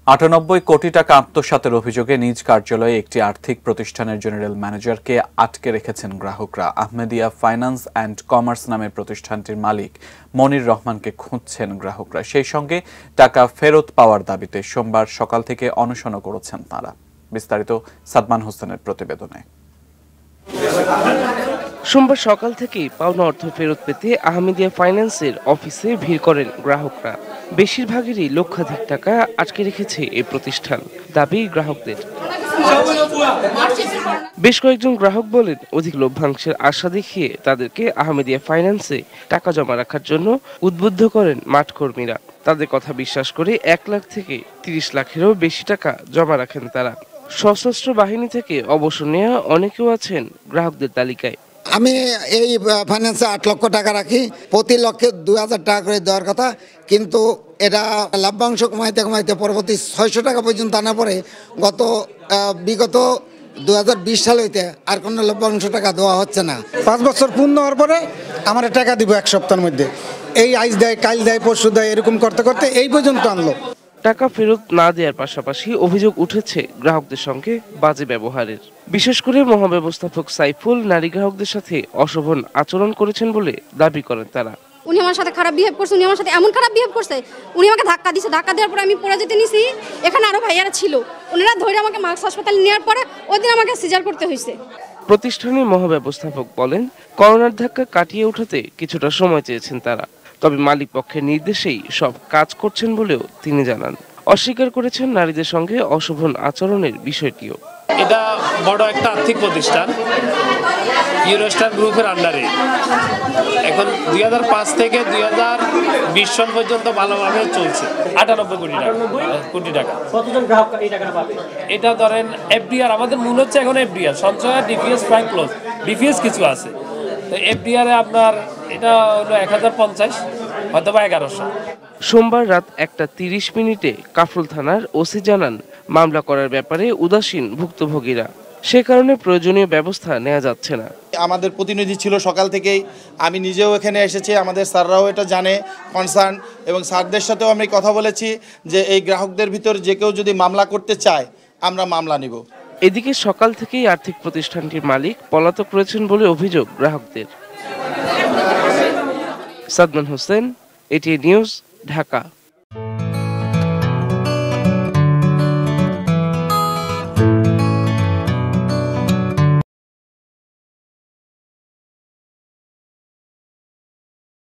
৯৮ কোটি টাকা আত্মসাতের অভিযোগে নিজ কার্যালয়ে একটি আর্থিক প্রতিষ্ঠানের জেনারেল ম্যানেজারকে আটকে রেখেছেন গ্রাহকরা। আহমেদিয়া ফাইন্যান্স অ্যান্ড কমার্স নামের প্রতিষ্ঠানটির মালিক মনির রহমানকে খুঁজছেন গ্রাহকরা। সেই সঙ্গে টাকা ফেরত পাওয়ার দাবিতে সোমবার সকাল থেকে অনশনও করেছেন তাঁরা। বিস্তারিত সাদমান হোসেনের প্রতিবেদনে। সোমবার সকাল থেকেই পাওনা অর্থ ফেরত পেতে আহমেদিয়া ফাইন্যান্সের অফিসে ভিড় করেন গ্রাহকরা। বেশিরভাগেরই লক্ষাধিক টাকা আটকে রেখেছে এই প্রতিষ্ঠান, দাবি গ্রাহকদের। বেশ কয়েকজন গ্রাহক বলেন, অধিক লভ্যাংশের আশা দেখিয়ে তাদেরকে আহমেদিয়া ফাইন্যান্সে টাকা জমা রাখার জন্য উদ্বুদ্ধ করেন মাঠকর্মীরা। তাদের কথা বিশ্বাস করে ১ লাখ থেকে ৩০ লাখেরও বেশি টাকা জমা রাখেন তারা। সশস্ত্র বাহিনী থেকে অবসর নেওয়া অনেকেও আছেন গ্রাহকদের তালিকায়। আমি এই ফাইন্যান্সে ৮ লক্ষ টাকা রাখি, প্রতি লক্ষে ২,০০০ টাকা করে দেওয়ার কথা, কিন্তু এটা লভ্যাংশ কমাইতে পরবর্তী ৬০০ টাকা পর্যন্ত আনা পরে বিগত ২০২০ সাল হইতে আর কোনো লভ্যাংশ টাকা দেওয়া হচ্ছে না। ৫ বছর পূর্ণ হওয়ার পরে আমার টাকা দিব ১ সপ্তাহের মধ্যে। এই আইজ দেয়, কাল দেয়, পরশু দেয়, এরকম করতে করতে এই পর্যন্ত আনলো। টাকা ফেরত না দেওয়ার পাশাপাশি অভিযোগ উঠেছে গ্রাহকদের সঙ্গে বাজে ব্যবহারের। বিশেষ করে মহাব্যবস্থাপক সাইফুল নারী গ্রাহকদের সাথে অশোভন আচরণ করেছেন বলে দাবি করেন তারা। উনি আমার সাথে খারাপ বিহেভ করছে, উনি আমার সাথে এমন খারাপ বিহেভ করছে, উনি আমাকে ধাক্কা দিয়েছে। ধাক্কা দেওয়ার পরে আমি পড়ে যেতে নিছি। এখানে আরো ভাইয়ারা ছিল, ওনারা ধরে আমাকে মার্কস হাসপাতালে নেওয়ার পরে ওই দিন আমাকে সিজার করতে হয়েছে। প্রতিষ্ঠানের মহাব্যবস্থাপক বলেন, করোনার ধাক্কা কাটিয়ে ওঠাতে কিছুটা সময় চেয়েছেন তারা, তবে মালিক পক্ষের নির্দেশেই সব কাজ করছেন বলেও তিনি জানান। অস্বীকার করেছেন নারীদের সঙ্গে অশোভন আচরণের বিষয়টিও। এটা বড় একটা আর্থিক প্রতিষ্ঠান, ইউরোস্টার গ্রুপের আন্ডারে। এখন ২০০৫ থেকে ২০২০ সাল পর্যন্ত ভালোভাবে চলছে। ৯৮ কোটি টাকা। কতজন গ্রাহক এই টাকাটা পাবে? এটা ধরেন এফডিআর, আমাদের মূল হচ্ছে এখন এফডিআর সঞ্চয়, ডিপিএস প্রাইম ক্লোজ, ডিপিএস কিছু আছে। তো এফডিআরে আপনার এটা হলো ১০৫০, হয়তো বা ১১০০। সোমবার রাত ১টা ৩০ কাফরুল থানার ওসি জানান, মামলা করার ব্যাপারে উদাসীন ভুক্তভোগীরা, সে কারণে প্রয়োজনীয় ব্যবস্থা নেওয়া যাচ্ছে না। আমাদের প্রতিনিধি ছিল সকাল থেকেই, আমি নিজেও এখানে এসেছি, আমাদের স্যাররাও এটা জানে কনসার্ন, এবং স্যারদের সাথেও আমি কথা বলেছি যে এই গ্রাহকদের ভিতর যে কেউ যদি মামলা করতে চায় আমরা মামলা নিব। এদিকে সকাল থেকেই আর্থিক প্রতিষ্ঠানটির মালিক পলাতক রয়েছেন বলে অভিযোগ গ্রাহকদের। Sadman Hossain, ATN news, Dhaka.